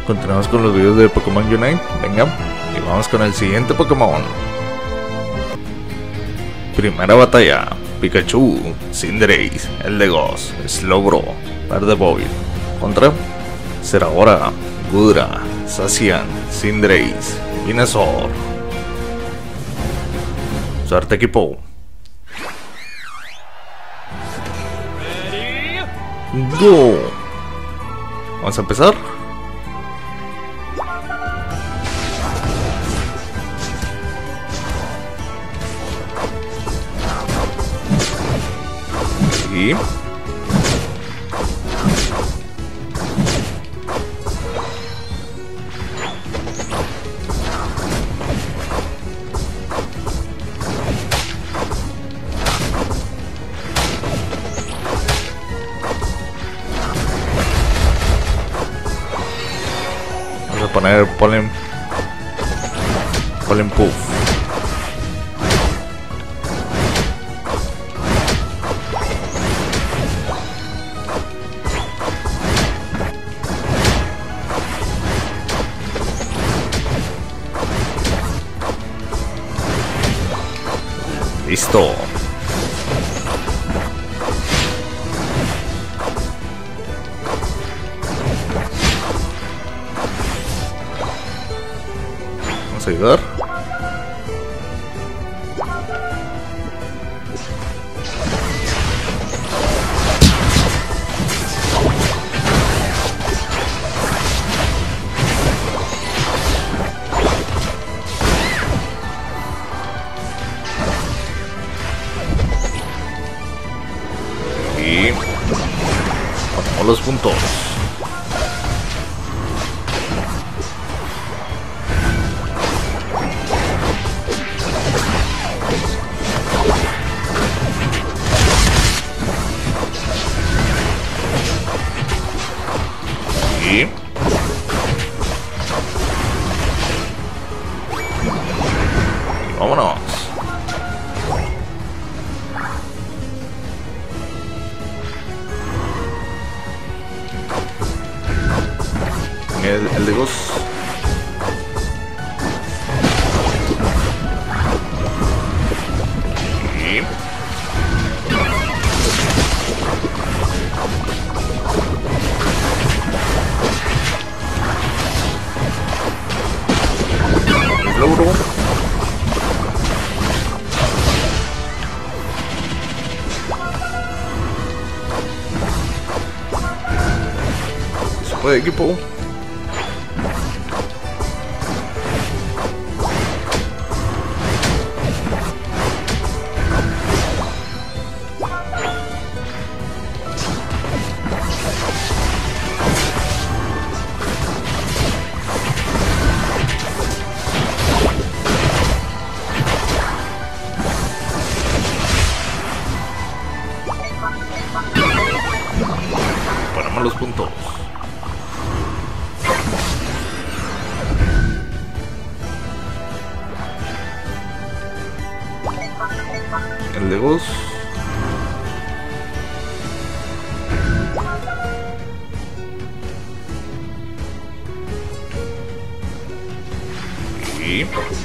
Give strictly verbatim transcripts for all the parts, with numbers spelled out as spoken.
Continuamos con los videos de Pokémon Unite. Venga, y vamos con el siguiente Pokémon. Primera batalla: Pikachu, Cinderace, Eldegoss, Slowbro, Gardevoir. Contra Zeraora, Gudra, Zacian, Cinderace, Venusaur. Suerte, equipo. Go. Vamos a empezar. Y vamos a poner polen polen puff. Listo. Vamos a ayudar. Y ponemos los puntos. Y y vámonos. El, el de Ghost. Y el logro. Se puede, equipo. Ponemos los puntos. El de Ghost. Y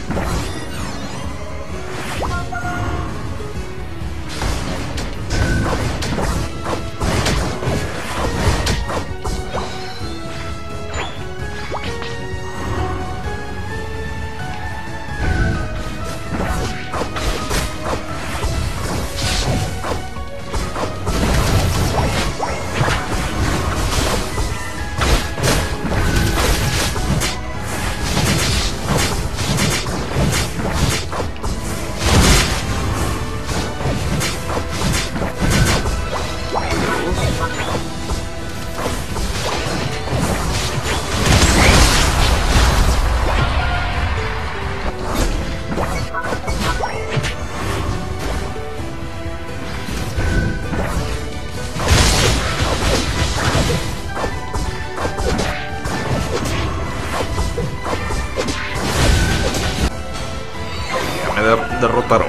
derrotaron.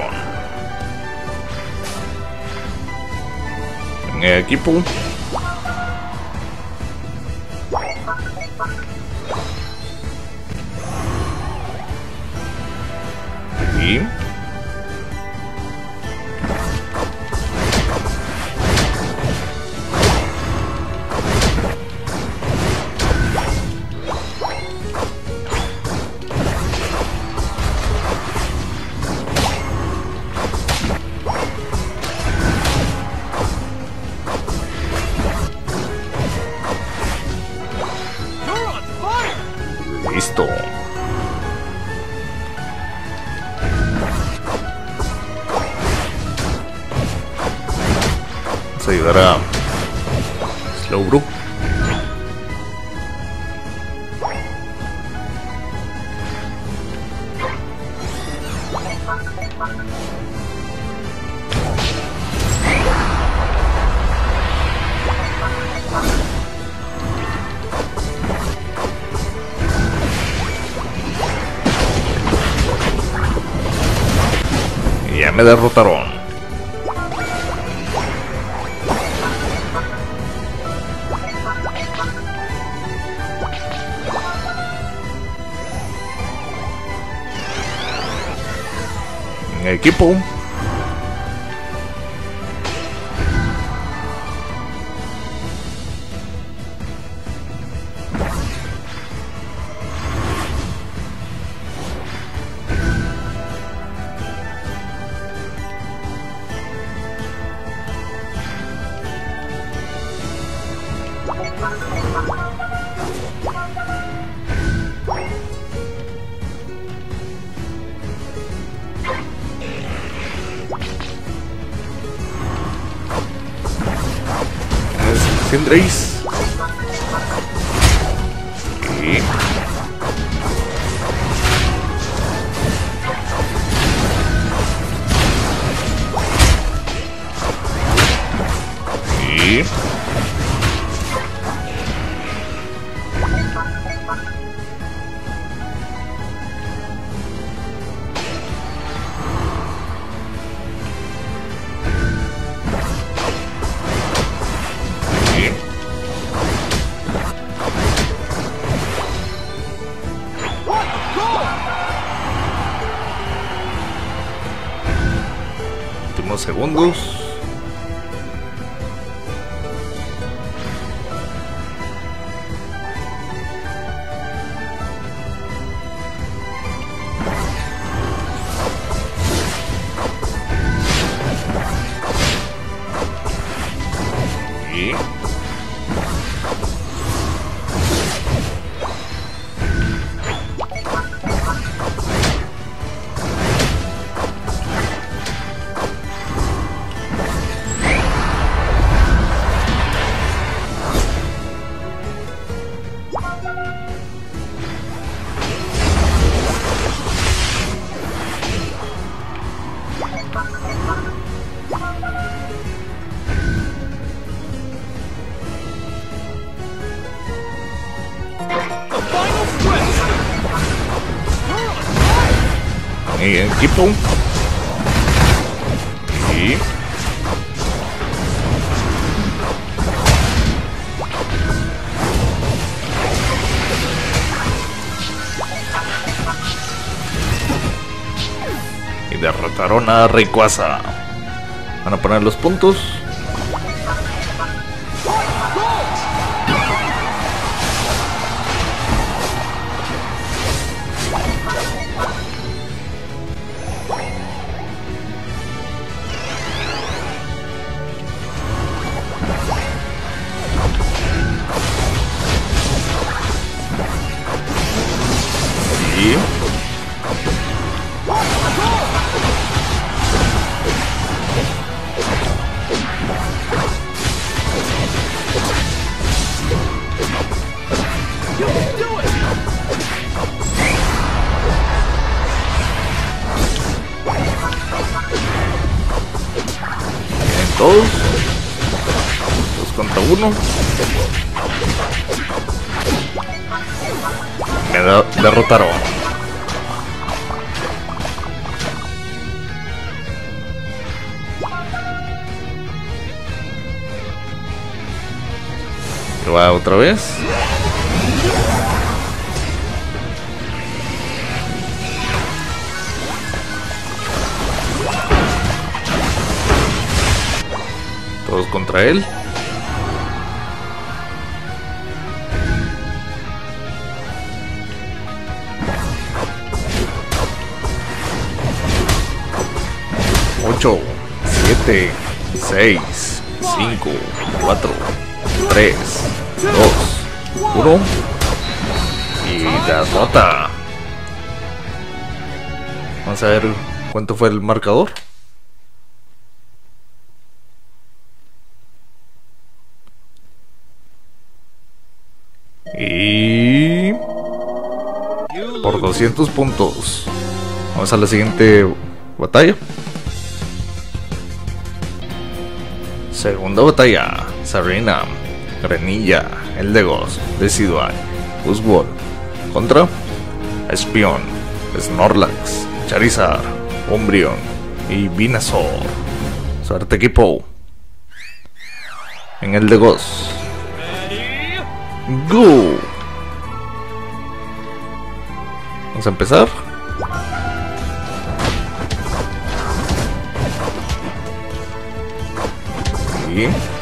En el equipo Vamos a ayudar a Slowbro. Ya me derrotaron. Equipo. Tendréis y y últimos segundos. Y y equipo y y derrotaron a Rayquaza. Van a poner los puntos. Y en todos dos contra uno. Me da derrotaron. Va otra vez. Todos contra él. ocho, siete, seis, cinco, cuatro, tres, dos, uno y derrota. Vamos a ver cuánto fue el marcador. Y... por doscientos puntos. Vamos a la siguiente batalla. Segunda batalla. Sabrina, Greninja, Eldegoss, Decidueye, Buzzwole contra Espion, Snorlax, Charizard, Umbreon y Venusaur. Suerte, equipo. En Eldegoss. Go. Vamos a empezar. Y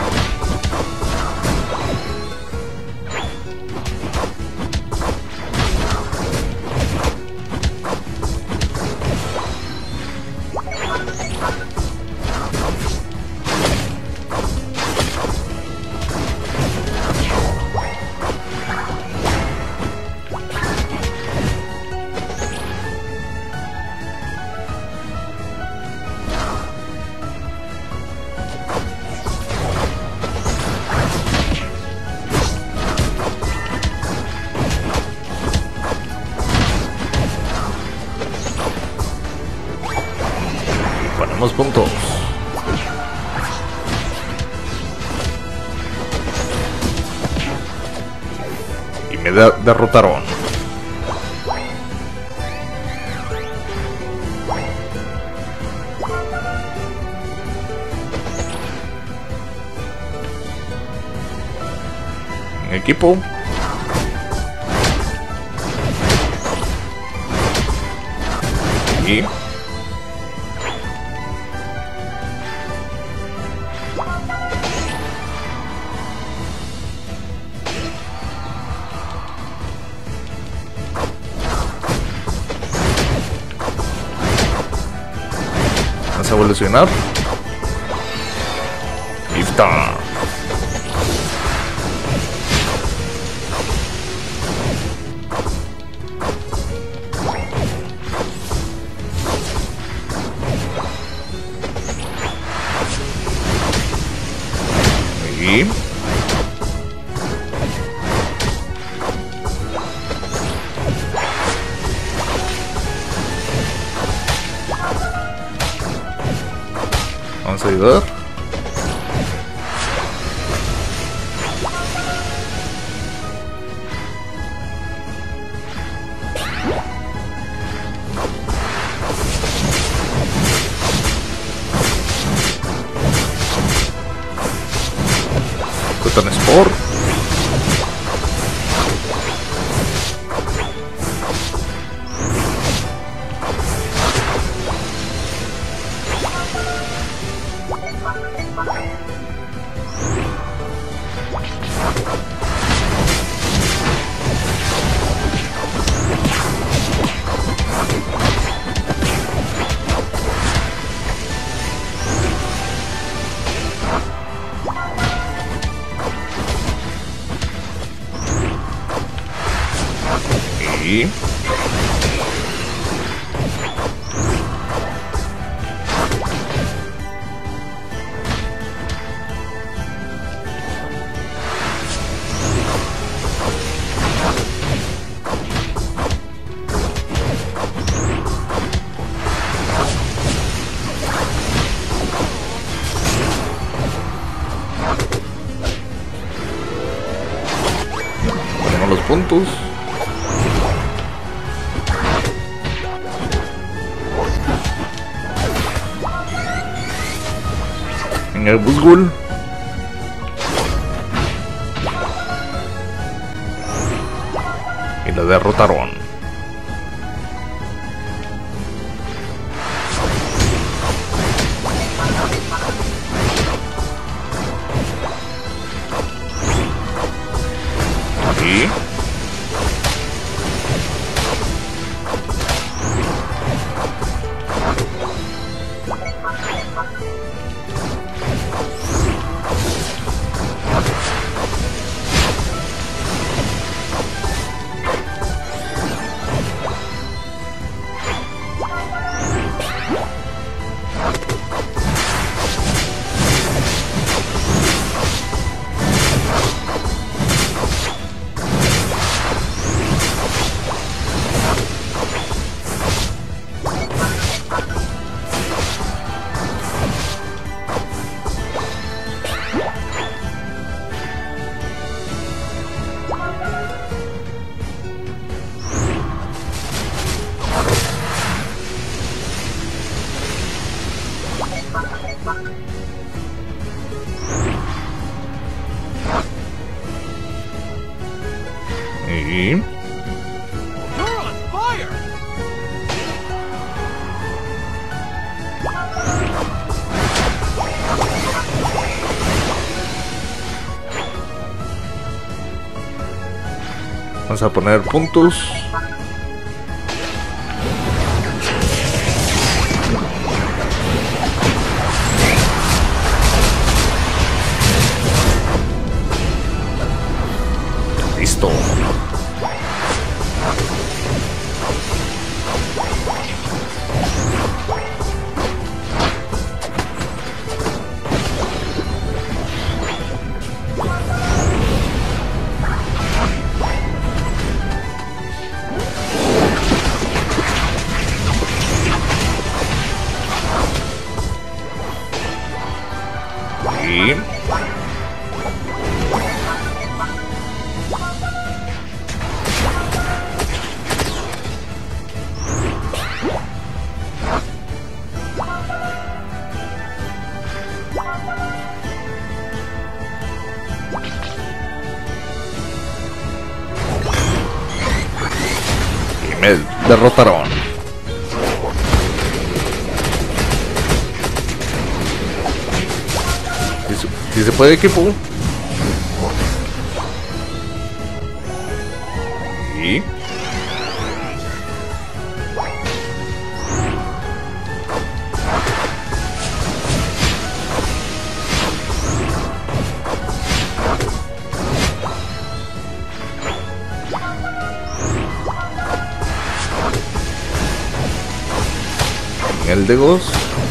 ponemos puntos. Y me de derrotaron. En equipo. Y vamos a evolucionar. Lifta. Y vamos a ayudar. Cotton Sport. Y ponemos los puntos. En el Buzzwole. Y lo derrotaron. Y Y... vamos a poner puntos. Listo. Y... y me derrotaron. Si se puede, equipo. Y... el de Ghost.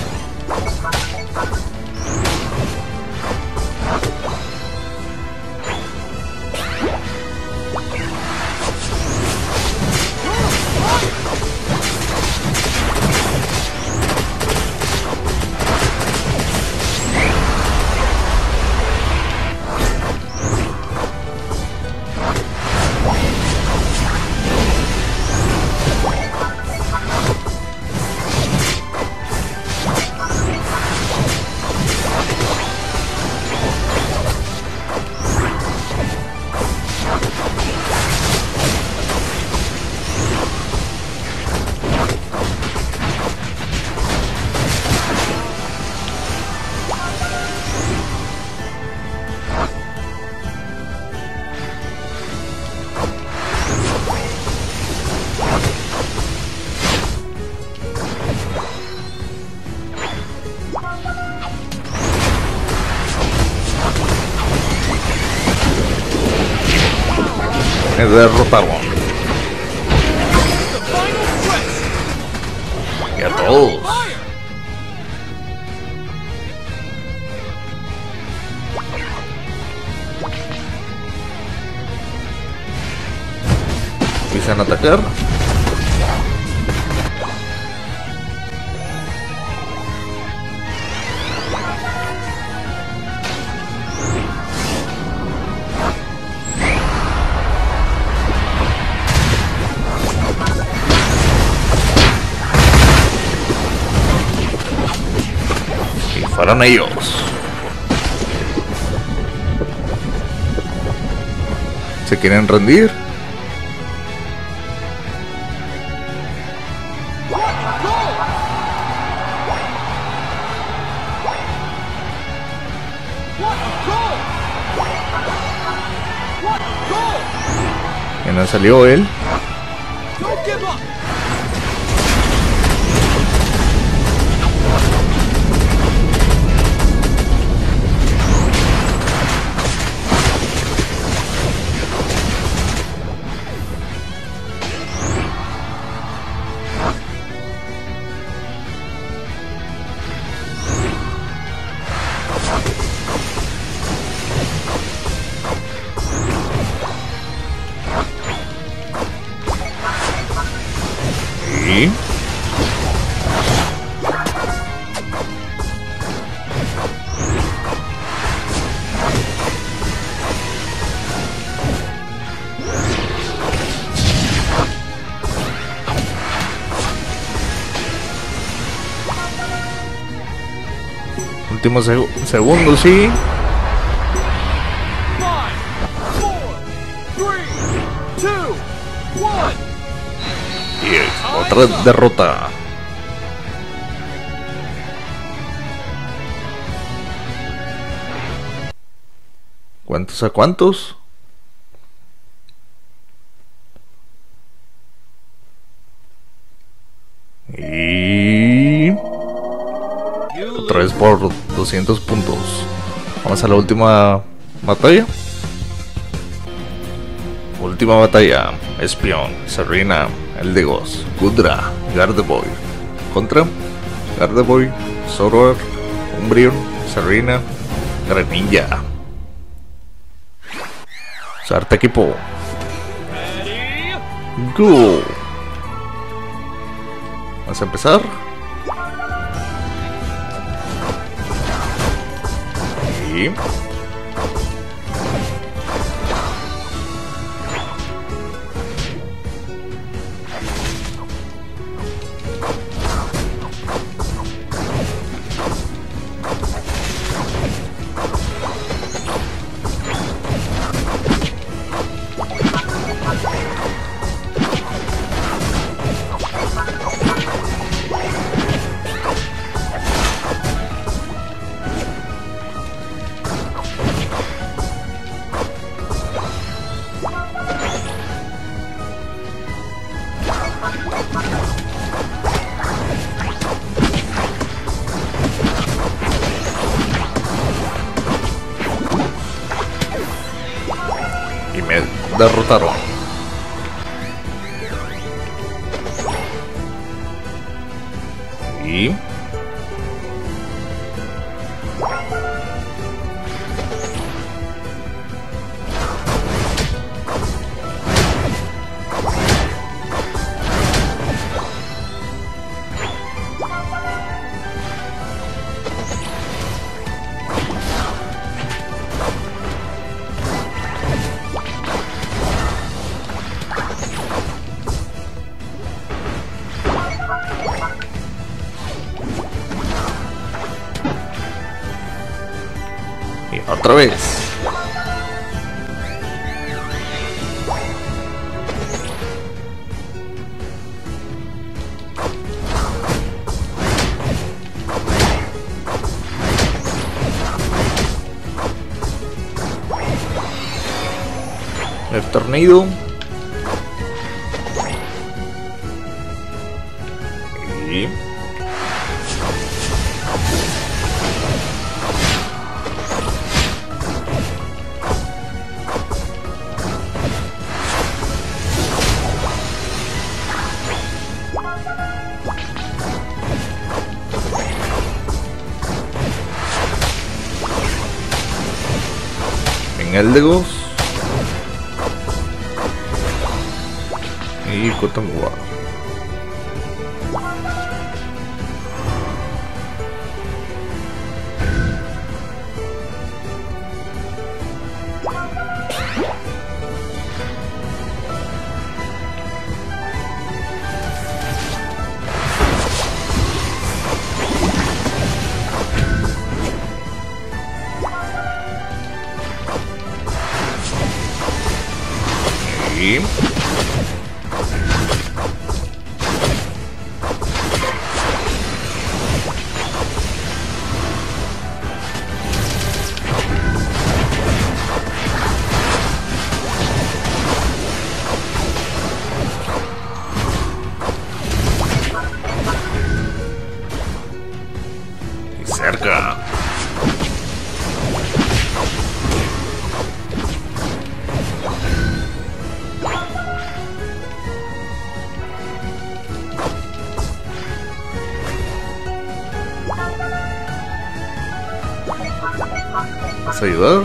Me derrotaron. Y a todos. Empiezan a atacar. Fueron ellos. ¿Se quieren rendir? Y no salió él. Y... último seg segundo, sí. Five, four, three, two, Y otra derrota. ¿Cuántos a cuántos? Y otra vez por doscientos puntos. Vamos a la última batalla. Última batalla. Espion, Serena, Eldegoss, Gudra, Gardevoir. Contra Gardevoir, Zoroark, Umbreon, Serena, Greninja. Sarta equipo. Go. Vamos a empezar. Y Y me derrotaron. Y otra vez. El tornado. Y en Eldegoss y Kotangua. Y cerca. ¿Vas a ayudar?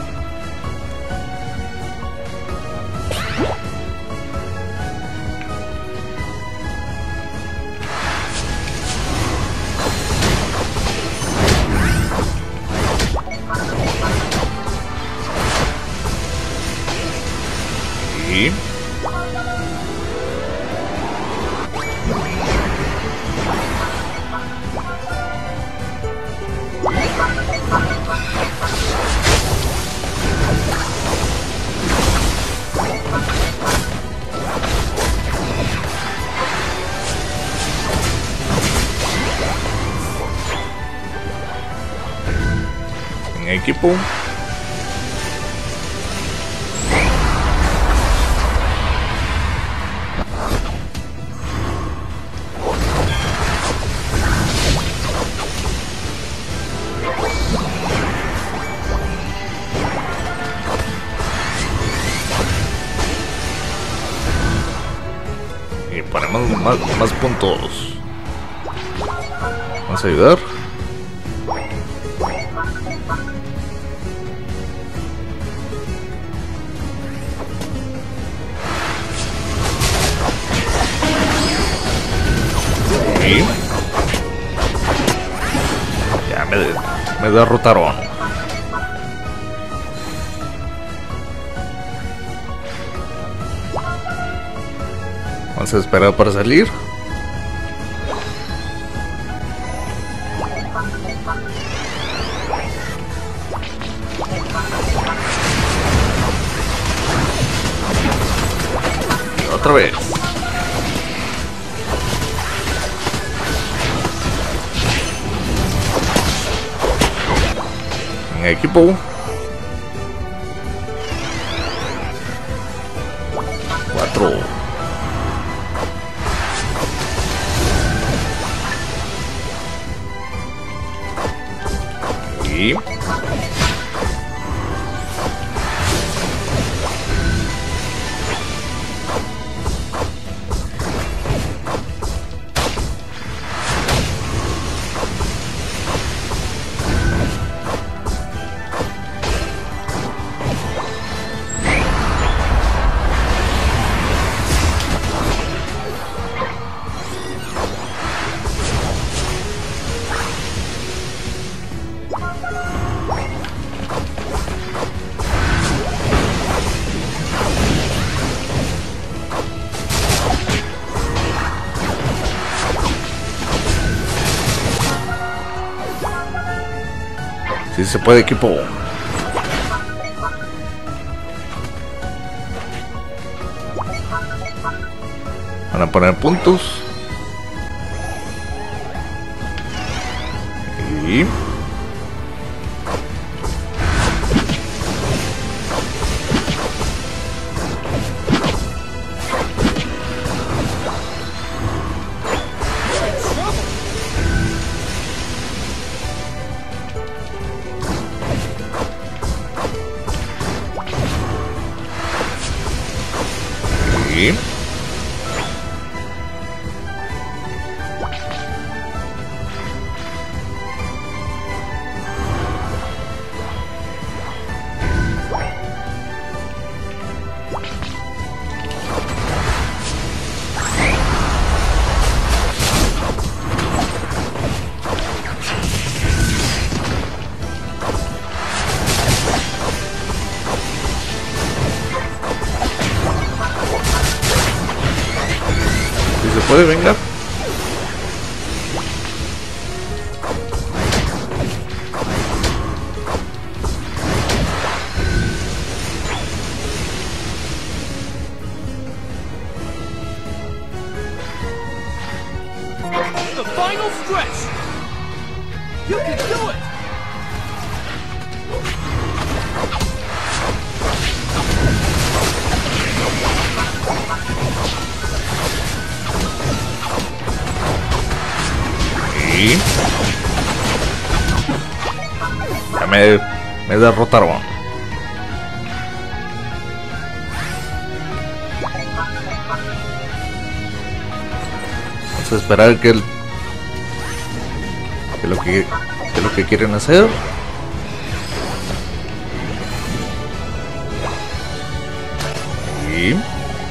Y En equipo. Y ponemos más, más puntos. Vamos a ayudar. Y ya me, me derrotaron. Vamos a esperar para salir. Y otra vez. En equipo. Cuatro. Y si se puede, equipo. Van a poner puntos. Y Y se puede, venga. The final stretch. You can do it. Y ya me, me derrotaron. Vamos a esperar que el que lo que, que lo que quieren hacer. Y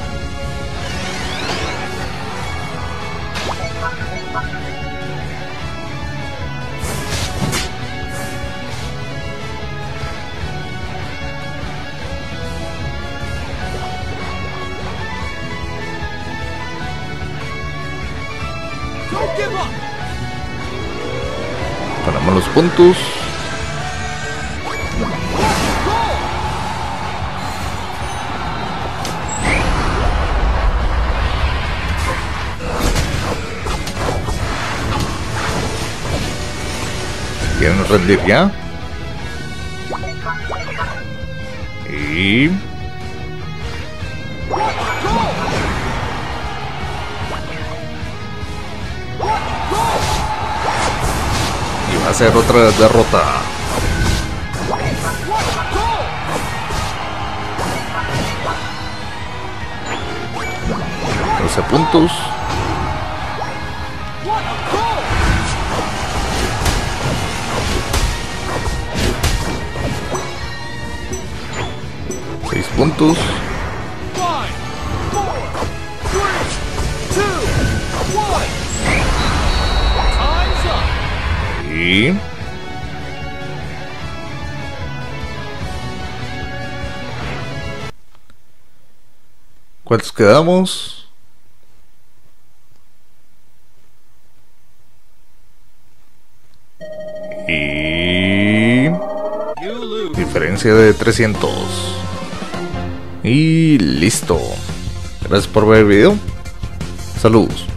Don't give up. ponemos los puntos. ¿Quieren rendir ya? Y... y va a ser otra derrota. doce puntos. seis puntos. Y... ¿cuántos quedamos? Y... diferencia de trescientos. Y listo. Gracias por ver el video. Saludos.